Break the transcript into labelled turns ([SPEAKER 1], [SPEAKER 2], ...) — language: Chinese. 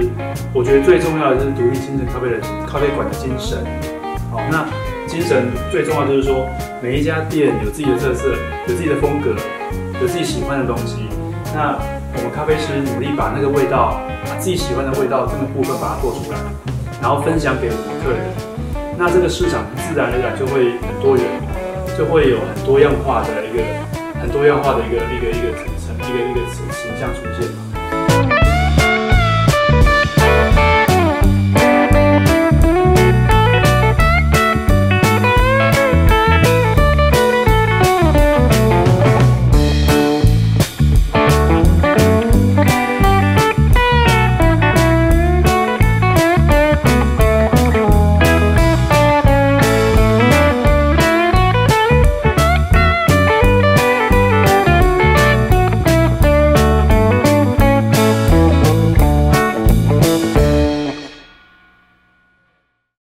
[SPEAKER 1] 我觉得最重要的就是独立精神咖啡馆的精神。好，那精神最重要就是说，每一家店有自己的特色，有自己的风格，有自己喜欢的东西。那我们咖啡师努力把那个味道，把自己喜欢的味道这个部分把它做出来，然后分享给我们的客人。那这个市场自然而然就会很多元，就会有很多样化的一个形象出现嘛。